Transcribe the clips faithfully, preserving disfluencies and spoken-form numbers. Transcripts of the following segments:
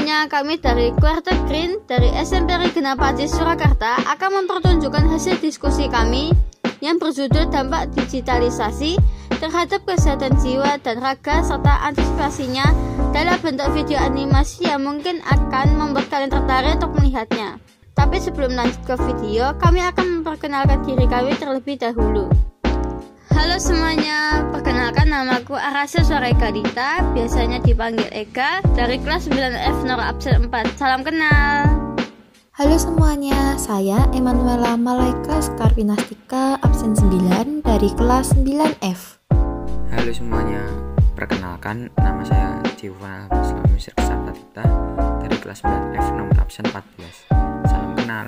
Selanjutnya, kami dari Quarter Green dari S M P Regina Pacis Surakarta akan mempertunjukkan hasil diskusi kami yang berjudul Dampak Digitalisasi terhadap Kesehatan Jiwa dan Raga serta Antisipasinya dalam bentuk video animasi yang mungkin akan membuat kalian tertarik untuk melihatnya. Tapi sebelum lanjut ke video, kami akan memperkenalkan diri kami terlebih dahulu. Halo semuanya, perkenalkan namaku Arasya Suaraika Dita, biasanya dipanggil Ega, dari kelas sembilan F nomor absen empat. Salam kenal. Halo semuanya, saya Emanuela Malaika Skarpinastika, absen sembilan dari kelas sembilan F. Halo semuanya, perkenalkan nama saya Jiwana Selamisir Kesapatita dari kelas sembilan F nomor absen empat belas. Salam kenal.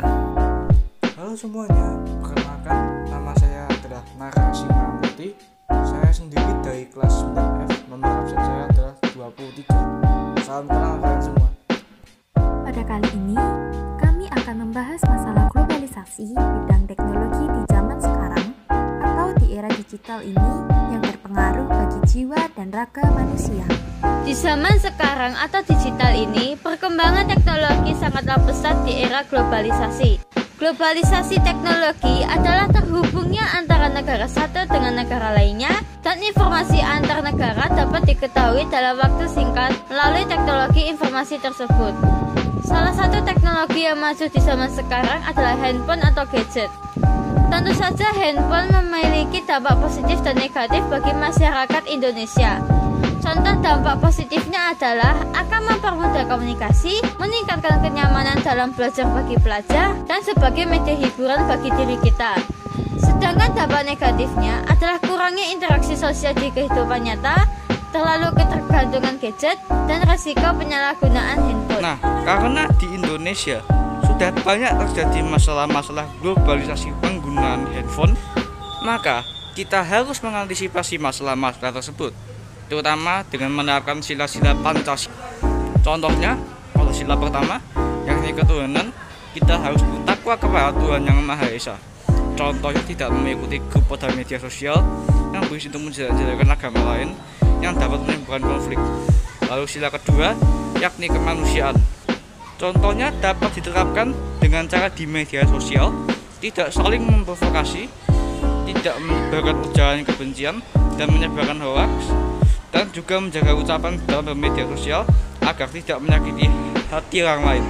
Halo semuanya, perkenalkan nama saya adalah Nara Simamurti. Saya sendiri dari kelas sembilan F, nomor absen saya adalah dua puluh tiga. Salam kenal kalian semua. Pada kali ini, kami akan membahas masalah globalisasi bidang teknologi di zaman sekarang atau di era digital ini yang berpengaruh bagi jiwa dan raga manusia. Di zaman sekarang atau digital ini, perkembangan teknologi sangatlah pesat di era globalisasi. Globalisasi teknologi adalah terhubungnya antara negara satu dengan negara lainnya, dan informasi antar negara dapat diketahui dalam waktu singkat melalui teknologi informasi tersebut. Salah satu teknologi yang maju di zaman sekarang adalah handphone atau gadget. Tentu saja handphone memiliki dampak positif dan negatif bagi masyarakat Indonesia. Contoh dampak positifnya adalah akan mempermudah komunikasi, meningkatkan kenyamanan dalam belajar bagi pelajar, dan sebagai media hiburan bagi diri kita. Sedangkan dampak negatifnya adalah kurangnya interaksi sosial di kehidupan nyata, terlalu ketergantungan gadget, dan resiko penyalahgunaan handphone. Nah, karena di Indonesia sudah banyak terjadi masalah-masalah globalisasi penggunaan handphone, maka kita harus mengantisipasi masalah-masalah tersebut, terutama dengan menerapkan sila-sila Pancasila. Contohnya, kalau sila pertama, yakni ketuhanan, kita harus bertakwa kepada Tuhan Yang Maha Esa. Contohnya tidak mengikuti grup pada media sosial yang berisi untuk menjelek-jelekan agama lain yang dapat menimbulkan konflik. Lalu sila kedua, yakni kemanusiaan. Contohnya dapat diterapkan dengan cara di media sosial, tidak saling memprovokasi, tidak menyebarkan ujaran kebencian dan menyebarkan hoax, dan juga menjaga ucapan dalam media sosial agar tidak menyakiti hati orang lain.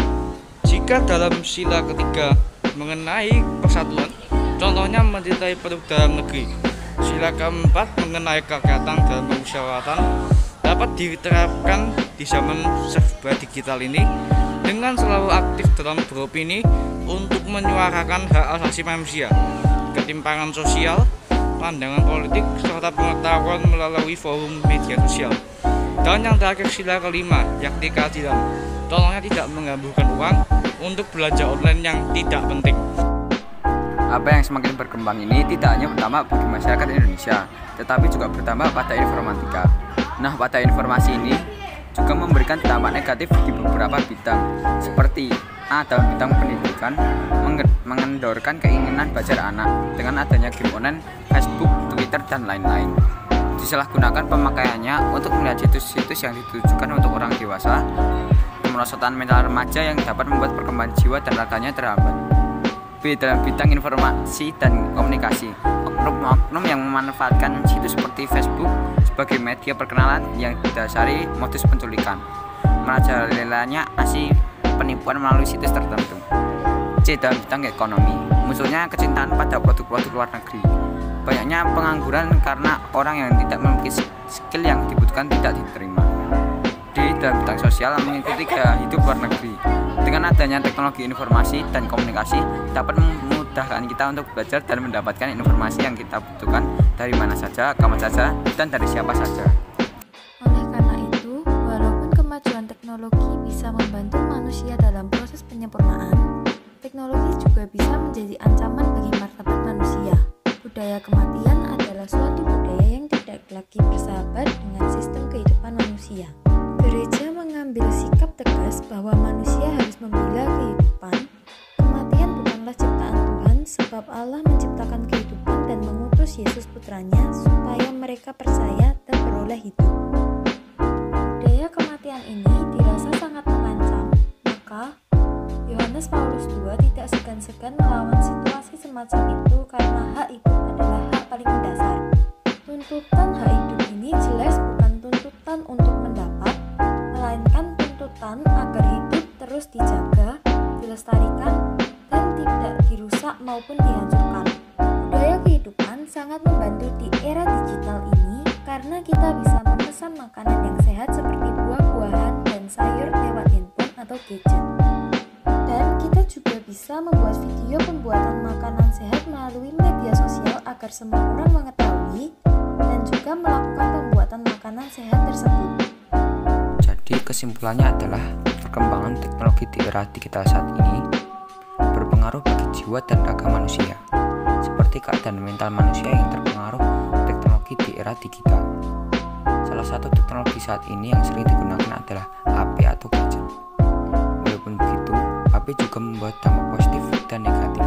Jika dalam sila ketiga mengenai persatuan, contohnya mencintai produk dalam negeri. Sila keempat mengenai kerakyatan dan permusyawaratan dapat diterapkan di zaman serba digital ini dengan selalu aktif dalam beropini untuk menyuarakan hak asasi manusia, ketimpangan sosial, pandangan politik, serta pengetahuan melalui forum media sosial. Dan yang terakhir sila kelima, yakni keadilan. Tolongnya tidak menghamburkan uang untuk belanja online yang tidak penting. Apa yang semakin berkembang ini tidak hanya berdampak bagi masyarakat Indonesia, tetapi juga berdampak pada informatika. Nah, pada informasi ini juga memberikan dampak negatif di beberapa bidang, seperti A. Dalam bidang pendidikan, mengendorkan keinginan belajar anak dengan adanya game online, Facebook, Twitter, dan lain-lain. Disalahgunakan pemakaiannya untuk melihat situs-situs yang ditujukan untuk orang dewasa, kemerosotan mental remaja yang dapat membuat perkembangan jiwa dan raganya terhambat. B. Dalam bidang informasi dan komunikasi, oknum-oknum yang memanfaatkan situs seperti Facebook sebagai media perkenalan yang didasari modus penculikan, merajalelanya aksi penipuan melalui situs tertentu. C. Dalam bidang ekonomi, munculnya kecintaan pada produk-produk luar negeri, banyaknya pengangguran karena orang yang tidak memiliki skill yang dibutuhkan tidak diterima. D. Dalam bidang sosial, mengikuti gaya hidup luar negeri. Dengan adanya teknologi informasi dan komunikasi dapat memudahkan kita untuk belajar dan mendapatkan informasi yang kita butuhkan dari mana saja, kapan saja, dan dari siapa saja. Oleh karena itu, walaupun kemajuan teknologi bisa membantu manusia dalam proses penyempurnaan, teknologi juga bisa menjadi ancaman bagi martabat manusia. Budaya kematian adalah suatu budaya yang tidak lagi bersahabat dengan sistem kehidupan manusia. Gereja mengambil sikap tegas bahwa manusia harus membela kehidupan. Kematian bukanlah ciptaan Tuhan, sebab Allah menciptakan kehidupan dan mengutus Yesus putranya supaya mereka percaya dan beroleh hidup. Budaya kematian ini dirasa sangat Yohanes Paulus kedua tidak segan-segan melawan situasi semacam itu karena hak hidup adalah hak paling mendasar. Tuntutan hak hidup ini jelas bukan tuntutan untuk mendapat, melainkan tuntutan agar hidup terus dijaga, dilestarikan, dan tidak dirusak maupun dihancurkan. Budaya kehidupan sangat membantu di era digital ini karena kita bisa memesan makanan yang sehat seperti buah-buahan dan sayur lewat handphone atau gadget. Dan kita juga bisa membuat video pembuatan makanan sehat melalui media sosial agar semua orang mengetahui dan juga melakukan pembuatan makanan sehat tersebut. Jadi kesimpulannya adalah perkembangan teknologi di era digital saat ini berpengaruh bagi jiwa dan raga manusia, seperti keadaan mental manusia yang terpengaruh teknologi di era digital. Salah satu teknologi saat ini yang sering digunakan adalah H P atau gadget. Walaupun begitu, H P juga membawa dampak positif dan negatif.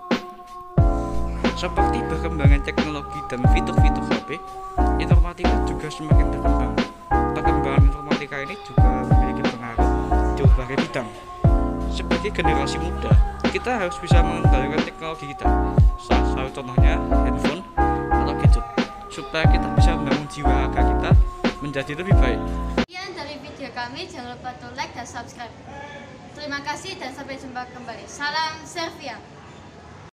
Seperti perkembangan teknologi dan fitur-fitur H P, informatika juga semakin berkembang. Perkembangan informatika ini juga memiliki pengaruh di berbagai bidang. Sebagai generasi muda, kita harus bisa mengendalikan teknologi kita. Salah satu contohnya handphone atau gadget, supaya kita bisa membangun jiwa raga kita menjadi lebih baik. Sekian dari video kami, jangan lupa to like dan subscribe. Terima kasih dan sampai jumpa kembali. Salam Servia.